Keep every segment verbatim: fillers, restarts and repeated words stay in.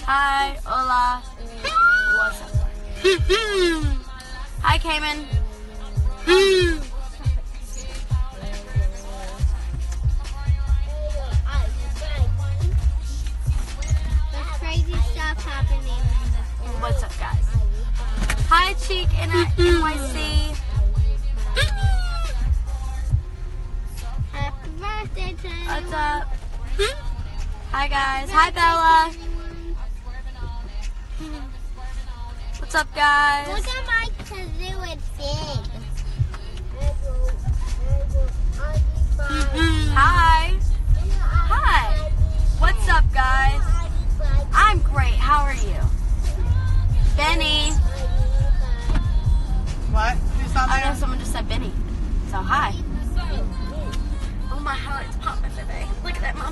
Hi, hola. What's up? Hi, Cayman. There's crazy stuff happening. What's up, guys? Hi, Cheek in N Y C. Happy birthday to you. What's up? Hi, guys. Hi, Bella. What's up, guys? Look at my kazoo, it's big. Hi. Hi. What's up, guys? I'm great. How are you? Benny. What? Who's on I know there? someone just said Benny. So, hi. Oh, my highlights popping today. Look at that, Mom.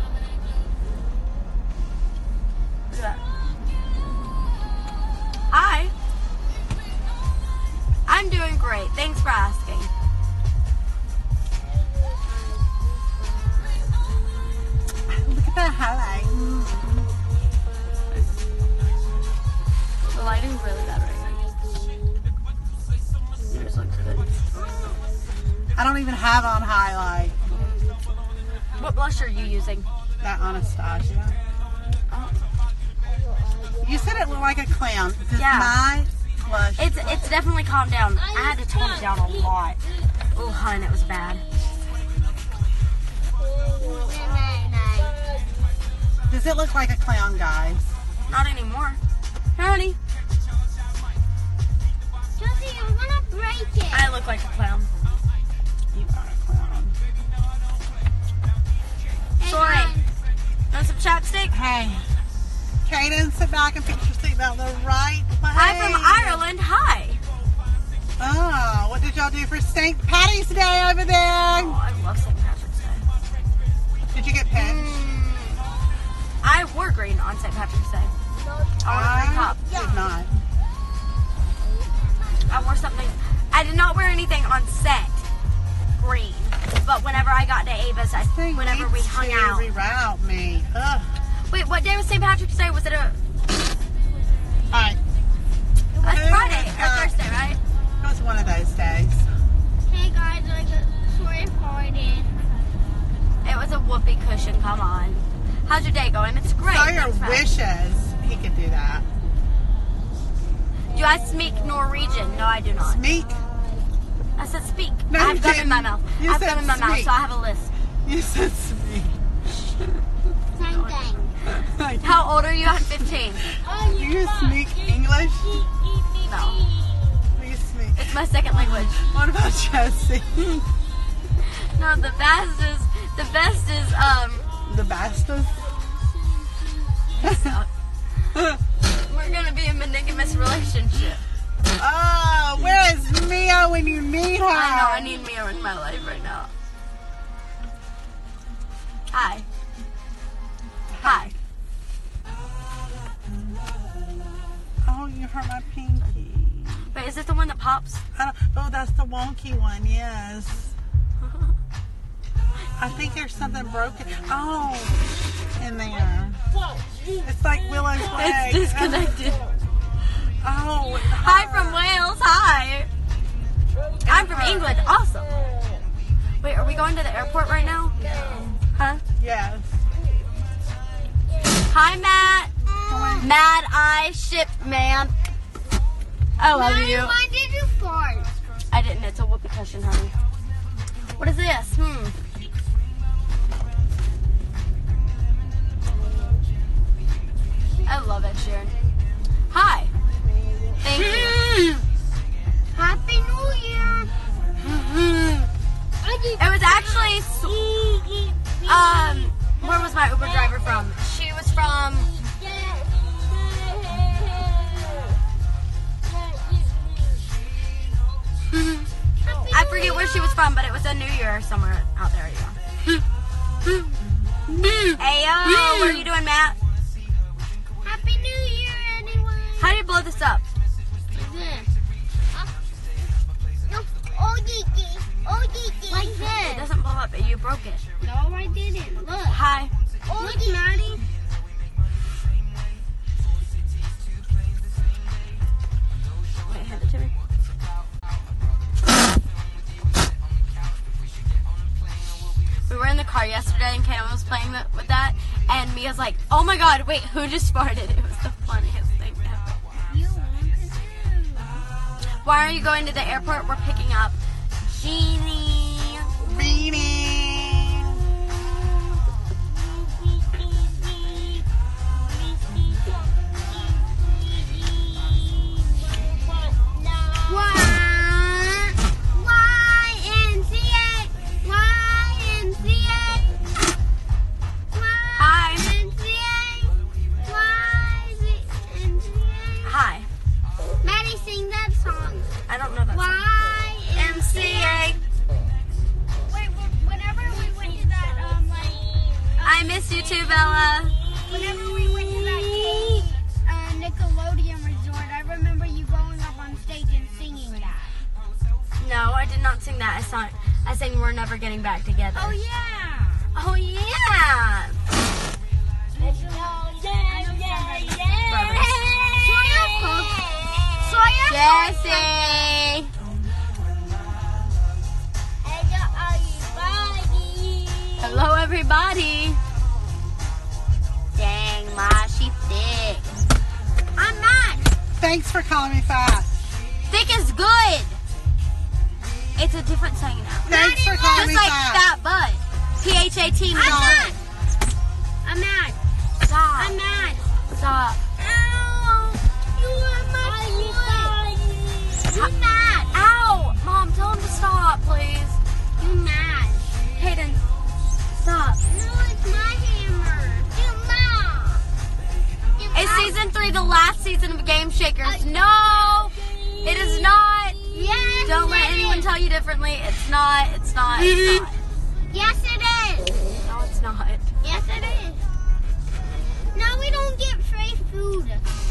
Look at that. Hi. I'm doing great. Thanks for asking. Look at that highlight. The lighting's really bad right now. Yours looks good. I don't even have on highlight. What blush are you using? That Anastasia. Oh. You said it looked like a clown. Does Yeah. my blush? It's it's definitely calmed down. I had to tone it down a lot. Oh, hun, it was bad. Does it look like a clown, guys? Not anymore. Here, honey. Josie, I'm gonna break it. I look like a clown. You are a clown. Hey, Sorry. hon. Want some chapstick? Hey, Kaden, sit back and fix your seatbelt the right way. I'm from Ireland. Hi. Oh, what did y'all do for Saint Patty's Day over there? Oh, I love Saint Patrick's Day. Did you get pinched? Mm, I wore green on Saint Patrick's Day. I wore a green top. did not. I wore something. I did not wear anything on set green. But whenever I got to Avis, I, Thing whenever we needs hung to out. reroute me. Ugh. Wait, what day was Saint Patrick's Day? Was it a? All right. That's Who Friday has or got- Thursday, right? It was one of those days. Hey guys, I got sorry farted. It was a whoopee cushion. Come on. How's your day going? It's great. So your Thanks for wishes, he could do that. asking. Do I speak Norwegian? No, I do not. Sneak. I said speak. No, I have you gum in my didn't. mouth. You I have said gum in my mouth, speak. so I have a lisp. You said sneak. Same thing. How old are you? I'm fifteen. Do you speak English? No, Do you speak? it's my second language. What about Jesse? No, the best is the best is um. The Bastas? We're gonna be in a monogamous relationship. Oh, where is Mia when you need her? I know. I need Mia in my life right now. Hi. Hi. Oh, you hurt my pinky. Wait, is it the one that pops? I don't, oh, that's the wonky one, yes. I think there's something broken. Oh, in there. It's like Willow's leg. It's disconnected. Oh. it Hi hurt. from Wales. Hi. I'm from England. Awesome. Wait, are we going to the airport right now? Huh? Yes. Hi, Matt. Mad Eye Ship Man. I love Mommy, you. why did you fart? I didn't. It's a whoopee cushion, honey. What is this? Hmm. I love it, Sharon. Hi. Thank you. Happy New Year. It was actually, um, where was my Uber driver from? She was from, I forget where she was from, but it was a New Year somewhere out there. Yeah. Ayo, what are you doing, Matt? Happy New Year, anyone. How do you blow this up? Oh, geeky. Oh, geeky. Like It this. doesn't blow up. You broke it. No, I didn't. Look. Hi. Oh, Look, Maddie. car yesterday, and Kayla was playing with, with that, and Mia's like, "Oh my God, wait, who just farted?" It was the funniest thing ever. You want to do? Why are you going to the airport? We're picking up Jeannie. Beanie. I don't know that song. Y M C A. Wait, whenever we went to that, um, like. I miss you too, Bella. Whenever we went to that K, uh, Nickelodeon resort, I remember you going up on stage and singing that. No, I did not sing that. I sang, I sang We're Never Getting Back Together. Oh, yeah. Oh, yeah. Jessie. Hello, everybody. Dang, Ma, she thick. I'm not. Thanks for calling me fat. Thick is good. It's a different saying now. Thanks for calling Just me like fat. fat butt. P H A T. I'm mad. I'm mad. Stop. I'm mad. Stop. Ow. You are my foot. You mad. Ow. Mom, tell him to stop, please. You mad. Hayden, stop. No, it's my hammer. You mad. You It's mad. season three, the last season of Game Shakers. No, it is not. Yes, Don't let it anyone is. tell you differently. It's not. It's not. It's not. Yes, it is. No, it's not. Yes, it is. No, we don't get free food.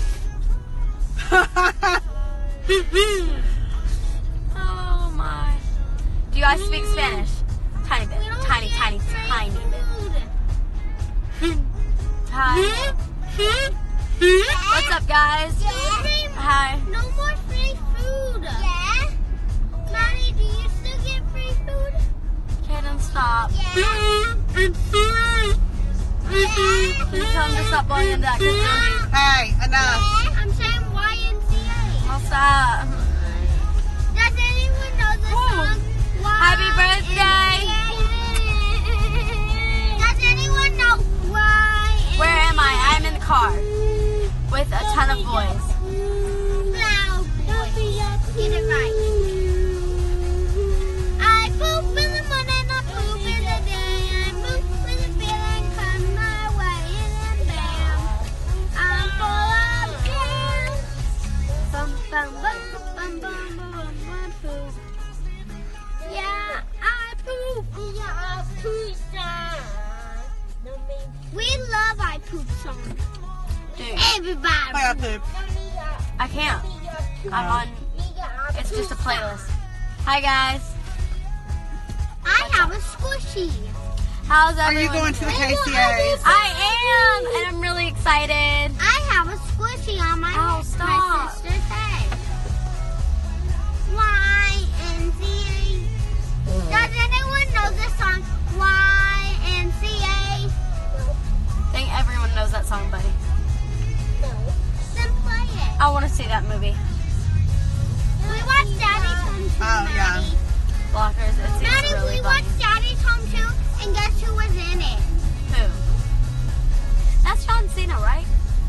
Oh my. Do you guys speak Spanish? Tiny bit. We don't Tiny, get tiny, free tiny bit. food. Hi. What's up, guys? Hi. No more free food. Yeah. Maddie, do you still get free food? Kaden, stop. Yeah. Can you tell him to stop blowing into that kitchen? Hey, enough. I'm saying Y M C A. I'll stop. Does anyone know the song? Happy birthday. Does anyone know why? Where am I? I'm in the car with a ton of boys. Loud voice. Get it right. I poop in the morning and I poop in the day. I poop when the feeling comes my way and then bam, I'm full of gas. Bum bum bum bum bum bum bum poop. Yeah, I poop. Yeah, I poop song. We love I poop song. Dude, Everybody. I got poop. I can't. I'm on. It's just a playlist. Hi, guys. I have a squishy. How's Are everyone? you going to the doing? K C As? I am, and I'm really excited. I have a squishy on my, Oh, stop. my sister's head. Y M C A. Does anyone know the song Y M C A? I think everyone knows that song, buddy. Then play it. I want to see that movie. We watched Daddy's Home too, Oh, yeah. Maddie. Blockers. It seems Maddie, really we funny. watched Daddy's Home too, and guess who was in it? Who? That's John Cena, right?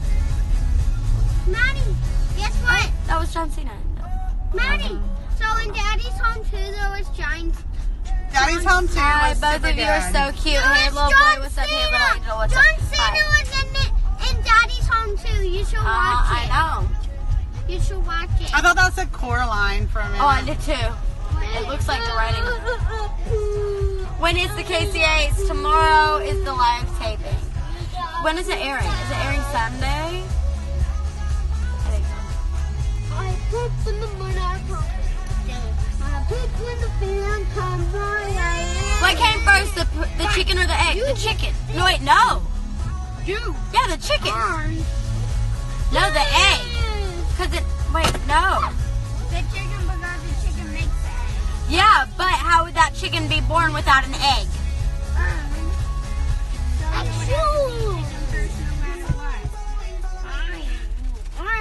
Maddie, guess what? That was John Cena. Maddie, so in Daddy's Home too, there was giants. Daddy's home too. Hi, was both super of you are good. so cute. No, Hey, it's little John boy, what's up? Hey, Cena. little angel, what's John up? Cena Hi. was in it in Daddy's Home too. You should Uh, watch I it. know. You should watch it. I thought that said Coraline for a minute. Oh, I did too. It looks like the writing. When is the K C As? Tomorrow is the live taping. When is it airing? Is it airing Sunday? I think so. I poop in the morning. I poop. I poop when the feeling comes my way. What came first, the the chicken or the egg? The chicken. No, wait, no. You. Yeah, the chicken. Darn. No, the egg. Cause it. Wait, no. The chicken because the chicken makes the egg. Yeah, but how would that chicken be born without an egg? Um,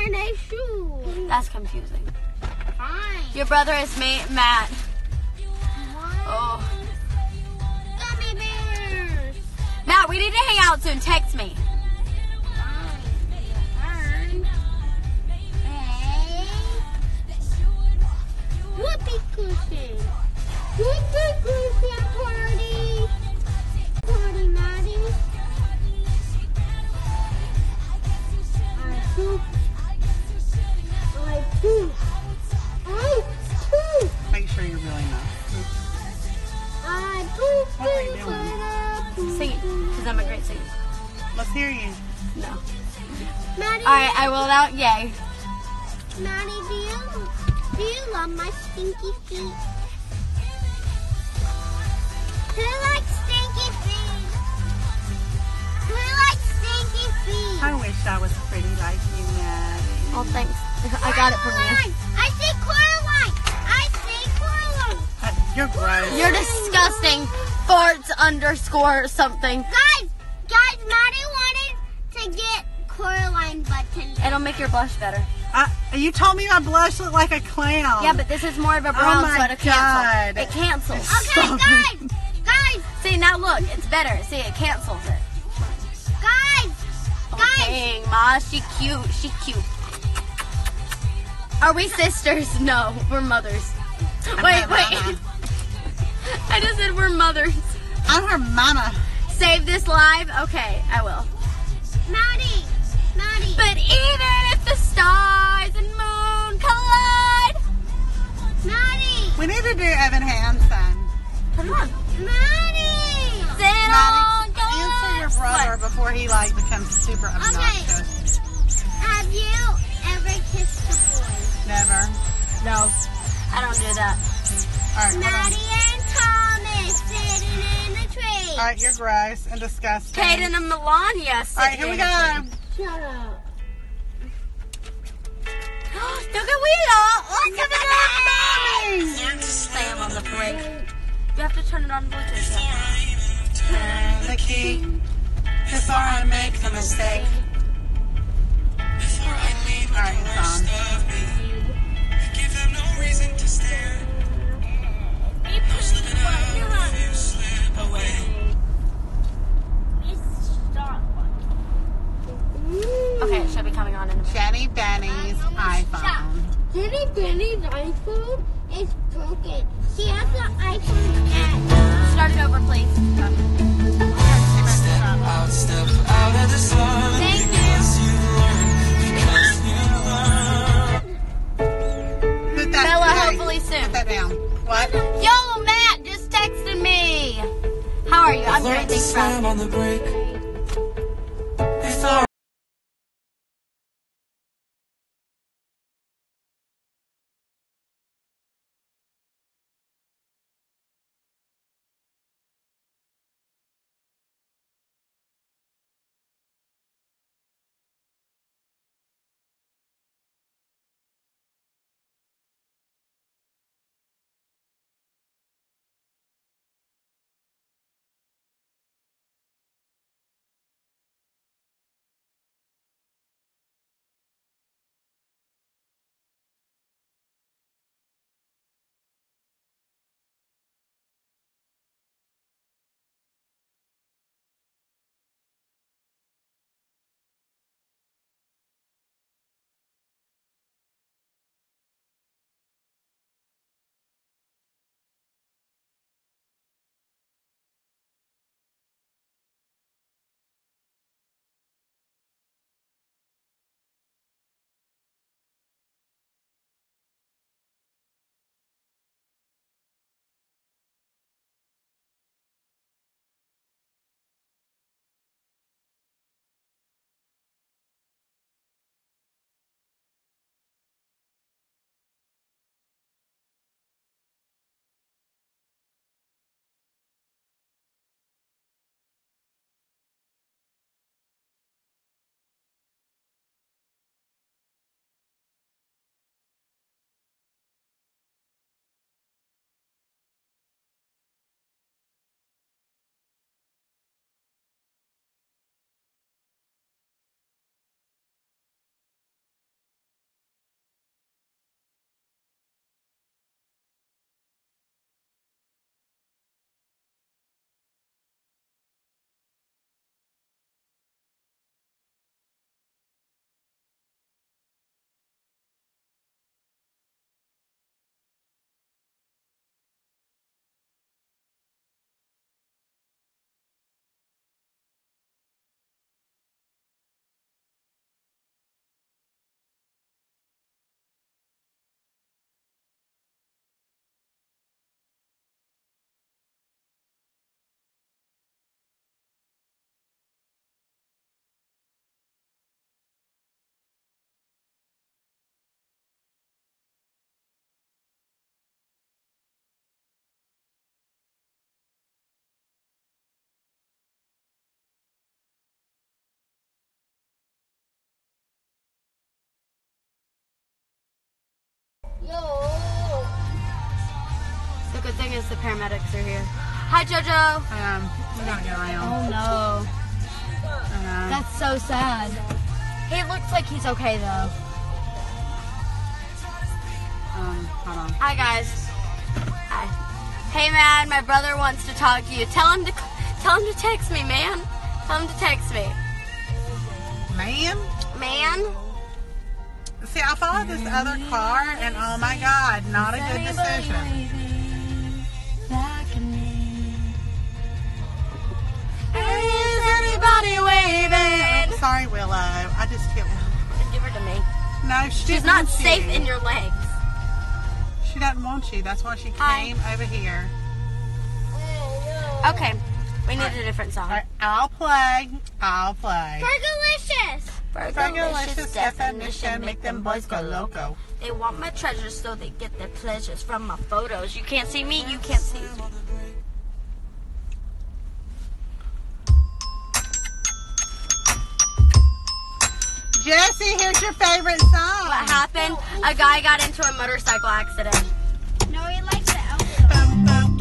wearing a shoe. That's confusing. Fine. Your brother is ma- Matt. What? Oh. Gummy bears. Matt, we need to hang out soon. Text me. Fine. Fine. Hey. Whoopee cushion. Whoopee cushion party. Party, Maddie. I poop. I poop. I poop. Make sure you're really not. I poop. What are you doing? Sing it, because I'm a great singer. Let's hear you. No. Maddie, Alright, I rolled out yay. Maddie, do you, do you love my stinky feet? Who likes stinky feet? Who likes stinky feet? I wish I was pretty like you, Maddie. Oh, thanks. I got it from you. Coraline! I say Coraline! I say Coraline! Uh, you're gross. You're disgusting. Farts underscore something. Guys, guys, Maddie wanted to get Coraline buttons. It'll make your blush better. Uh, you told me my blush looked like a clown. Yeah, but this is more of a brown, Oh my so it'll cancel. God. It cancels. Okay, Stop guys, it. guys, See, now look, it's better. See, it cancels it. guys, Oh, guys. dang, Ma, she cute. She cute. Are we sisters? No, we're mothers. Wait, wait. mama. I just said we're mothers. I'm her mama. Save this live? Okay, I will. Maddie, Maddie. But even if the stars and moon collide. Maddie, We need to do Evan Hansen. Turn it on. Maddie. Sit on, Maddie, answer your brother before he like becomes super obnoxious. Have you ever kissed a boy? Never. No, I don't do that. All right, hold on. Maddie and Thomas sitting in the tree. All right, you're gross and disgusting. Kaden and Melania. All right, here we go. Shut up. Look at Weedle. Look at that, Sam on the break. You have to turn it on Bluetooth. Turn the key before I make a mistake. All right, it's on. Okay, it should be coming on in a minute. Jenny Benny's iPhone. Jenny Benny's iPhone is broken. She has the iPhone X. Start it over, please. Out, step out of the sun. Thank you. Because you learn, because you learn. Put that, Bella, hey, hopefully soon. Put that down. What? Yo, Matt just texted me. How are you? I'm great. Learn to Thanks for asking. slam on the brake. Good thing is the paramedics are here. Hi, JoJo. Um, we gotta get around. Oh no. Uh, That's so sad. He looks like he's okay though. um, hold on. Hi guys. Hi. Hey man, my brother wants to talk to you. Tell him to tell him to text me, man. Tell him to text me. Man, Man. see, I followed this other car, and oh my God, not a good decision. Is anybody waving? Oh, sorry, Willow. I just killed her. Give her to me. No, she She's didn't not want safe you. in your legs. She doesn't want you. That's why she Hi. came over here. Okay, we need a different song. All right, I'll play. I'll play. Fergalicious. Fergalicious definition, make them boys go loco. They want my treasures so they get their pleasures from my photos. You can't see me, you can't see me. Jesse, here's your favorite song. What happened? A guy got into a motorcycle accident. No, he likes the outfit. Bum, bum.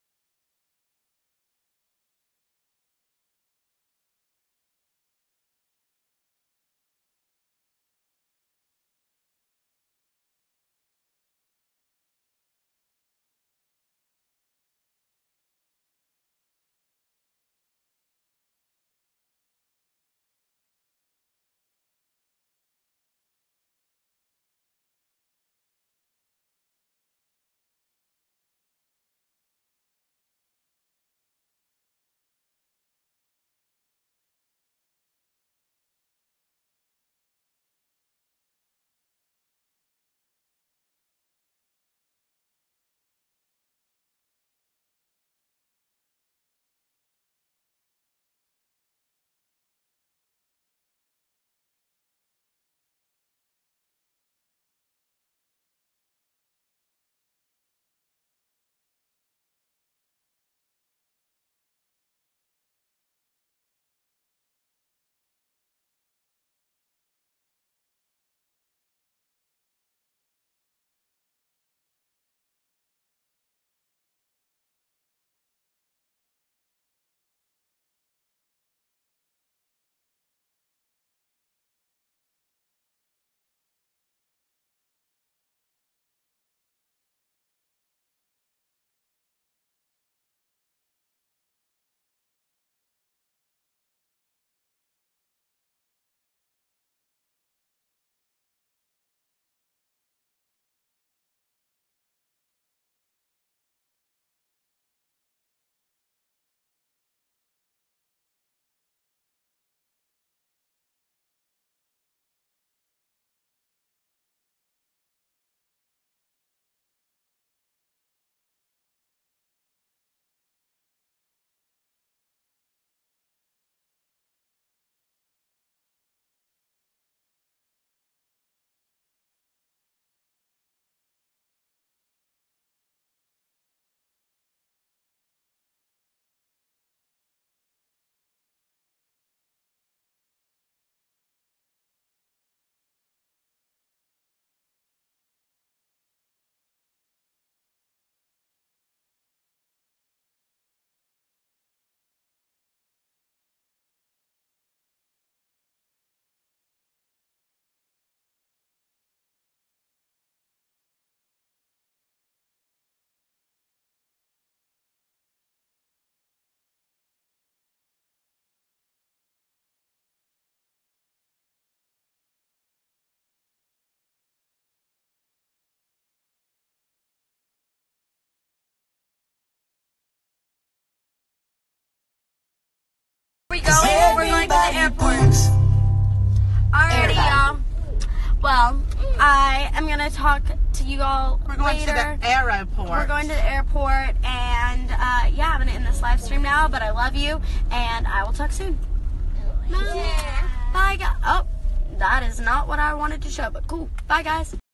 We go. We're going to the airport. Alrighty, y'all. Well, I am gonna talk to you all We're going later. to the airport. We're going to the airport, and uh, yeah, I'm gonna end this live stream now. But I love you, and I will talk soon. Bye, guys. Oh, that is not what I wanted to show, but cool. Bye, guys.